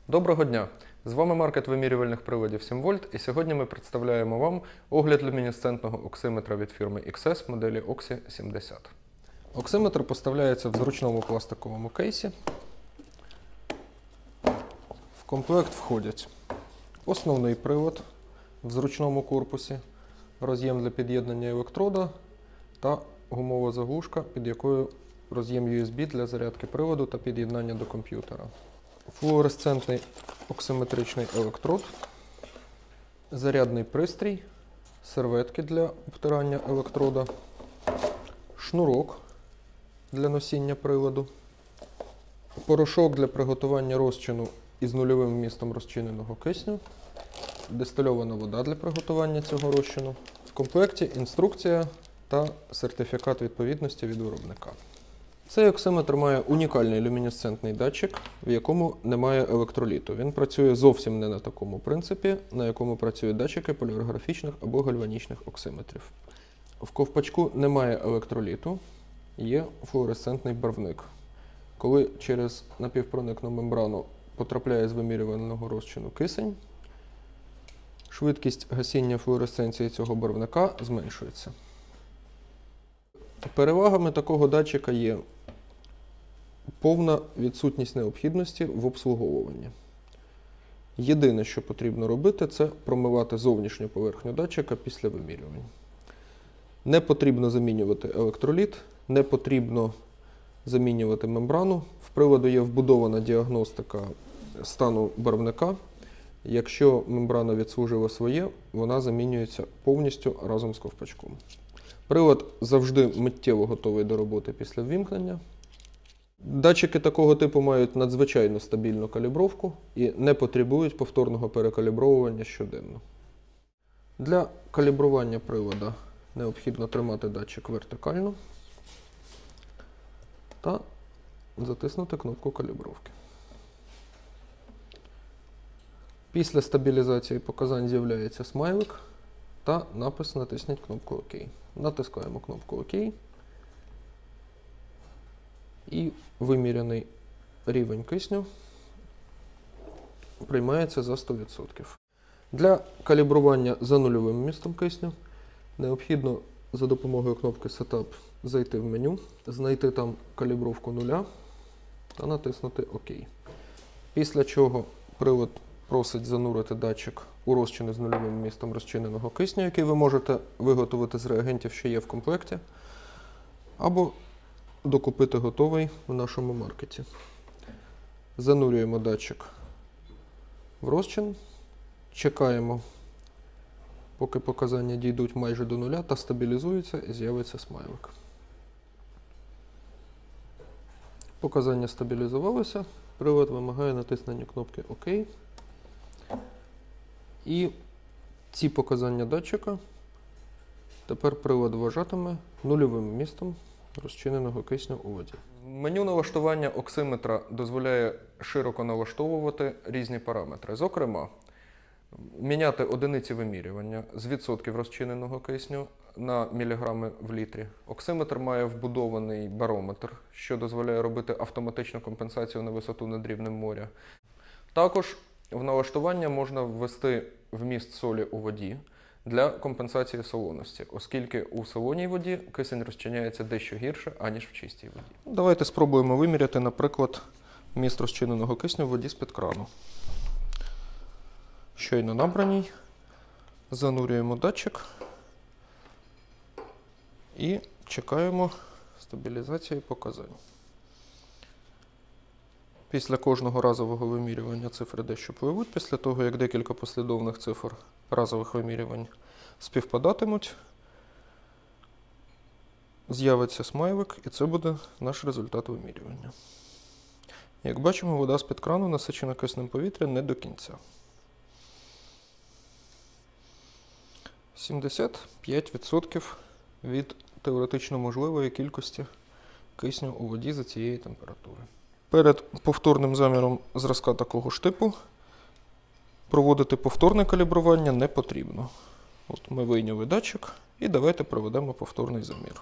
Доброго дня! З вами маркет вимірювальних приладів 7 вольт, і сьогодні ми представляємо вам огляд люмінесцентного оксиметра від фірми XS моделі Oxy 70. Оксиметр поставляється в зручному пластиковому кейсі. В комплект входять основний привод в зручному корпусі, роз'єм для під'єднання електрода та гумова заглушка, під якою роз'єм USB для зарядки приводу та під'єднання до комп'ютера. Флуоресцентний оксиметричний електрод, зарядний пристрій, серветки для обтирання електрода, шнурок для носіння приладу, порошок для приготування розчину із нульовим вмістом розчиненого кисню, дистильована вода для приготування цього розчину. В комплекті інструкція та сертифікат відповідності від виробника. Цей оксиметр має унікальний люмінесцентний датчик, в якому немає електроліту. Він працює зовсім не на такому принципі, на якому працюють датчики полярографічних або гальванічних оксиметрів. В ковпачку немає електроліту, є флуоресцентний барвник. Коли через напівпроникну мембрану потрапляє з вимірювального розчину кисень, швидкість гасіння флуоресценції цього барвника зменшується. Перевагами такого датчика є повна відсутність необхідності в обслуговуванні. Єдине, що потрібно робити, це промивати зовнішню поверхню датчика після вимірювань. Не потрібно замінювати електроліт, не потрібно замінювати мембрану. В приладу є вбудована діагностика стану барвника. Якщо мембрана відслужила своє, вона замінюється повністю разом з ковпачком. Прилад завжди миттєво готовий до роботи після ввімкнення. Датчики такого типу мають надзвичайно стабільну калібровку і не потребують повторного перекалібровування щоденно. Для калібрування привода необхідно тримати датчик вертикально та затиснути кнопку калібровки. Після стабілізації показань з'являється смайлик та напис «Натисніть кнопку ОК». Натискаємо кнопку ОК і виміряний рівень кисню приймається за 100%. Для калібрування за нульовим вмістом кисню необхідно за допомогою кнопки Setup зайти в меню, знайти там калібровку нуля та натиснути ОК. Після чого прилад просить занурити датчик у розчин з нульовим вмістом розчиненого кисню, який ви можете виготовити з реагентів, що є в комплекті, або докупити готовий в нашому маркеті. Занурюємо датчик в розчин, чекаємо, поки показання дійдуть майже до нуля та стабілізуються і з'явиться смайлик. Показання стабілізувалося, прилад вимагає натиснення кнопки ОК. І ці показання датчика тепер прилад вважатиме нульовим вмістом розчиненого кисню у воді. Меню налаштування оксиметра дозволяє широко налаштовувати різні параметри. Зокрема, міняти одиниці вимірювання з відсотків розчиненого кисню на міліграми в літрі. Оксиметр має вбудований барометр, що дозволяє робити автоматичну компенсацію на висоту над рівнем моря. Також в налаштування можна ввести вміст солі у воді для компенсації солоності, оскільки у солоній воді кисень розчиняється дещо гірше, аніж в чистій воді. Давайте спробуємо виміряти, наприклад, вміст розчиненого кисню в воді з-під крану. Щойно набраній, занурюємо датчик і чекаємо стабілізації показань. Після кожного разового вимірювання цифри дещо пливуть. Після того, як декілька послідовних цифр разових вимірювань співпадатимуть, з'явиться смайлик, і це буде наш результат вимірювання. Як бачимо, вода з-під крану насичена киснем повітря не до кінця. 75% від теоретично можливої кількості кисню у воді за цієї температури. Перед повторним заміром зразка такого ж типу проводити повторне калібрування не потрібно. От ми вийняли датчик і давайте проведемо повторний замір.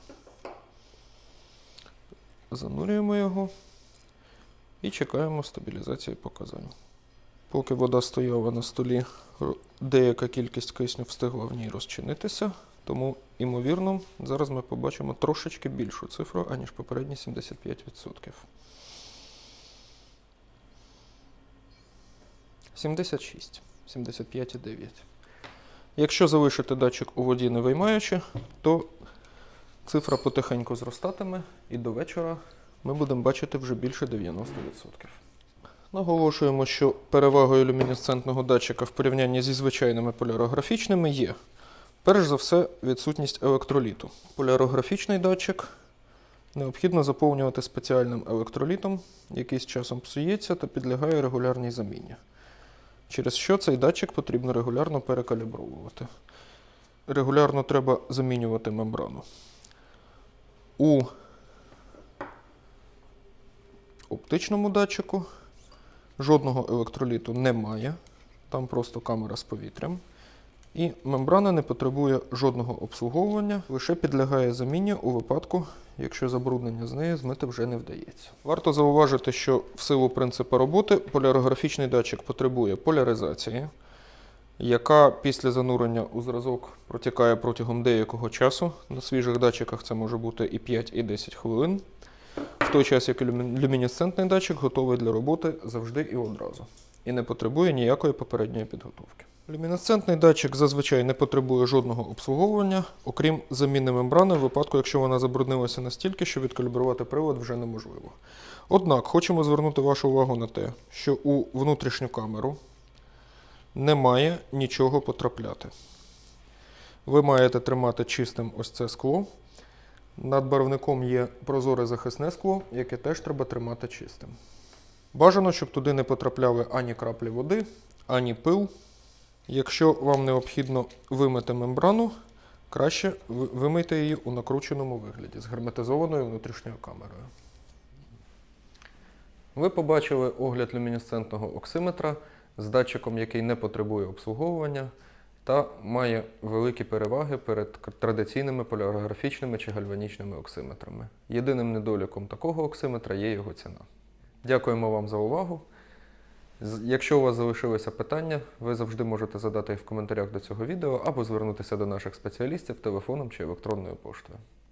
Занурюємо його і чекаємо стабілізації показань. Поки вода стояла на столі, деяка кількість кисню встигла в ній розчинитися, тому, ймовірно, зараз ми побачимо трошечки більшу цифру, аніж попередні 75%. 76, 75,9. Якщо залишити датчик у воді не виймаючи, то цифра потихеньку зростатиме, і до вечора ми будемо бачити вже більше 90%. Наголошуємо, що перевагою люмінесцентного датчика в порівнянні зі звичайними полярографічними є, перш за все, відсутність електроліту. Полярографічний датчик необхідно заповнювати спеціальним електролітом, який з часом псується та підлягає регулярній заміні. Через що цей датчик потрібно регулярно перекалібровувати. Регулярно треба замінювати мембрану. У оптичному датчику жодного електроліту немає, там просто камера з повітрям. І мембрана не потребує жодного обслуговування, лише підлягає заміні у випадку, якщо забруднення з неї змити вже не вдається. Варто зауважити, що в силу принципу роботи полярографічний датчик потребує поляризації, яка після занурення у зразок протікає протягом деякого часу. На свіжих датчиках це може бути і 5, і 10 хвилин. В той час, як люмінесцентний датчик готовий для роботи завжди і одразу. І не потребує ніякої попередньої підготовки. Люмінесцентний датчик зазвичай не потребує жодного обслуговування, окрім заміни мембрани в випадку, якщо вона забруднилася настільки, що відкалібрувати привод вже неможливо. Однак, хочемо звернути вашу увагу на те, що у внутрішню камеру не має нічого потрапляти. Ви маєте тримати чистим ось це скло. Над барвником є прозоре захисне скло, яке теж треба тримати чистим. Бажано, щоб туди не потрапляли ані краплі води, ані пил. Якщо вам необхідно вимити мембрану, краще вимийте її у накрученому вигляді з герметизованою внутрішньою камерою. Ви побачили огляд люмінесцентного оксиметра з датчиком, який не потребує обслуговування та має великі переваги перед традиційними полярографічними чи гальванічними оксиметрами. Єдиним недоліком такого оксиметра є його ціна. Дякуємо вам за увагу. Якщо у вас залишилися питання, ви завжди можете задати їх в коментарях до цього відео або звернутися до наших спеціалістів телефоном чи електронною поштою.